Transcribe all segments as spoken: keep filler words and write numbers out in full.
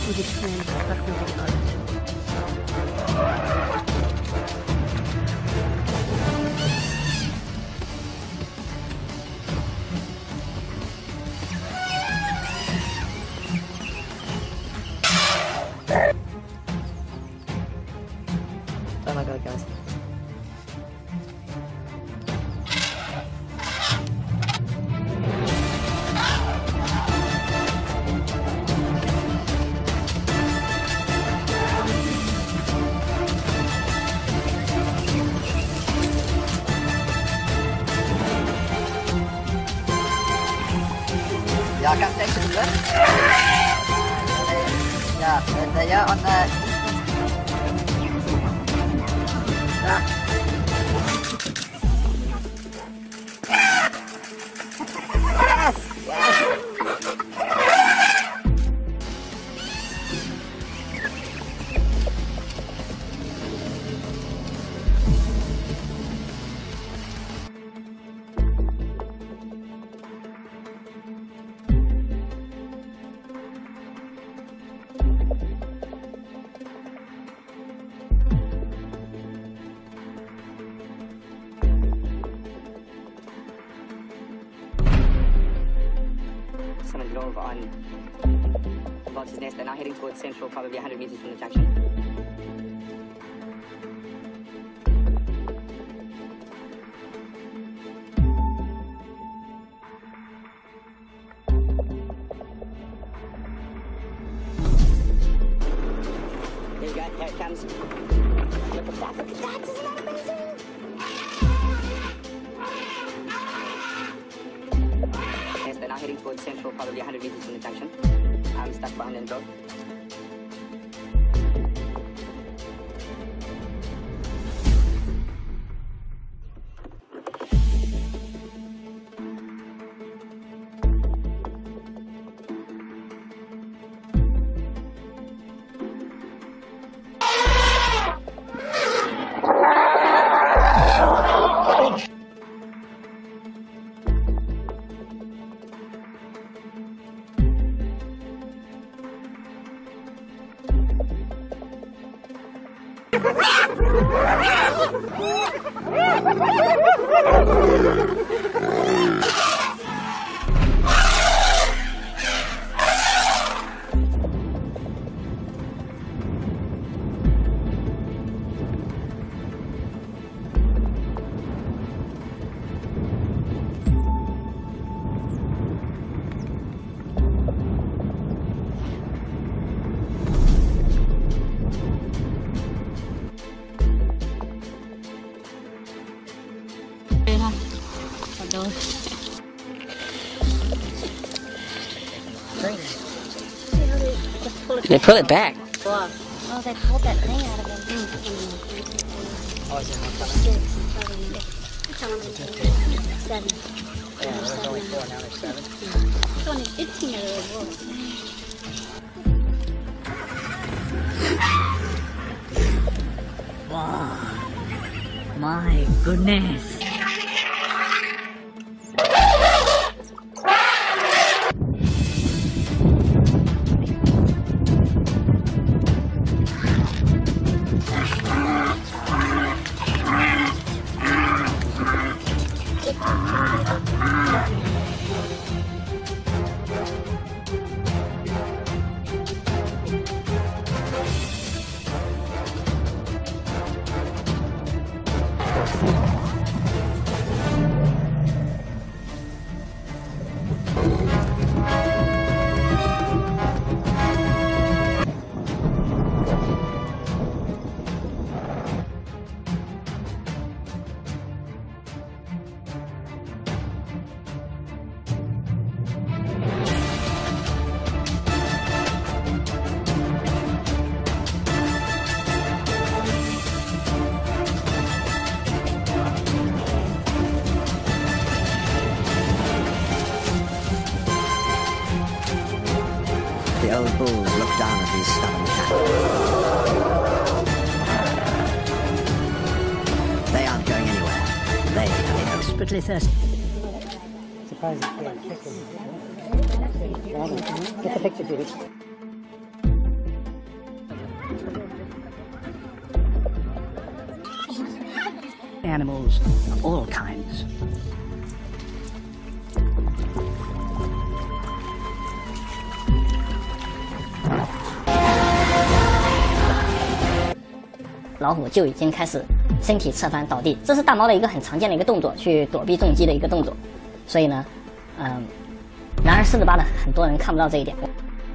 with experience professional video artists. Oh my god, guys. Ja, kan ik deze doen? Ja, en ja, on the... Ja. Summon Grove on Vulture's Nest. They're now heading towards Central, probably one hundred meters from the junction. There you go, here it comes. Look at that, look at that, isn't that amazing? Yes, they're now heading towards Central, probably one hundred meters from the junction. I'm stuck behind in Grove. They pull it back. Oh, they pulled that thing out of him. Oh, is it not coming? Six, seven, seven. Yeah, there's only four, now there's seven. It's only fifteen of those wolves. Wow. My goodness. The old bulls look down at these stubborn cattle. They aren't going anywhere. They have enough. Desperately thirsty. Surprised you can't kick him. Get the picture, Judy. animals of all kinds. 老虎就已经开始身体侧翻倒地，这是大猫的一个很常见的一个动作，去躲避重击的一个动作。所以呢，嗯，然而狮子吧的很多人看不到这一点。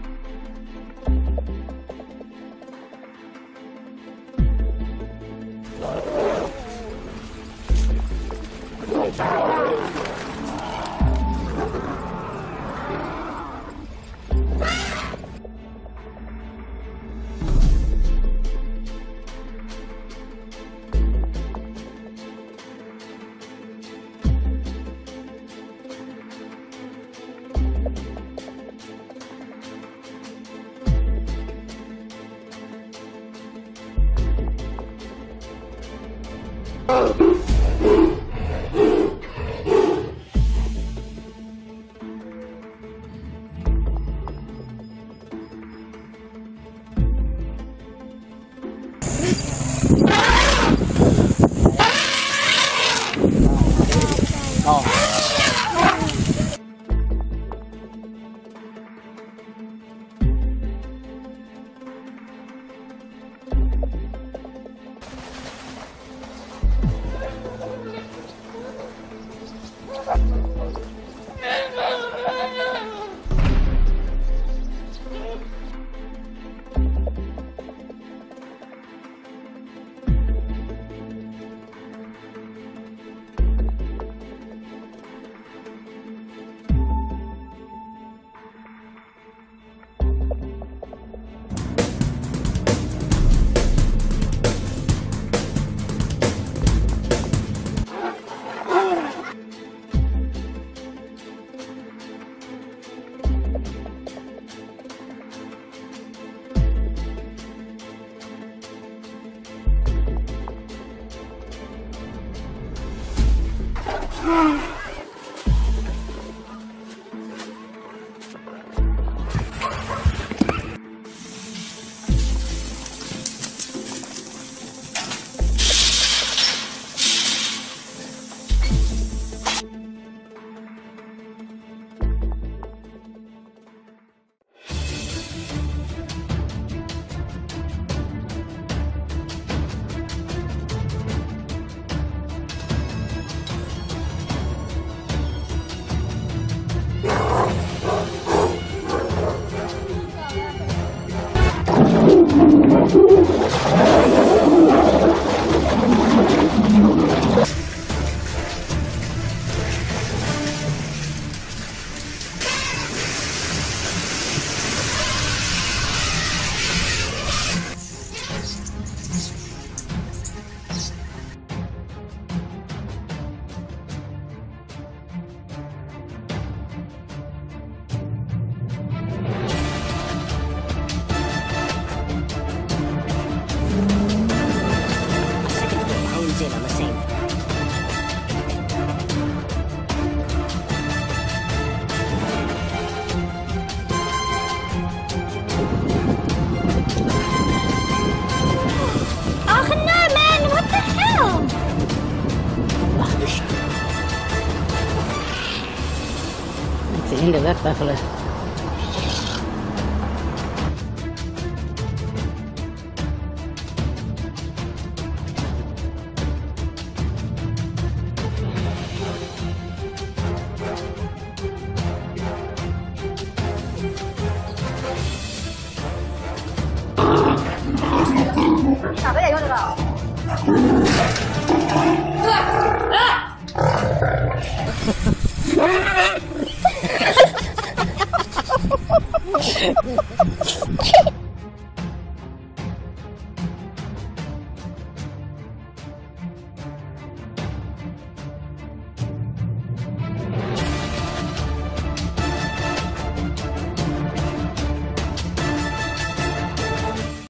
哦。 It's the end of that buffalo.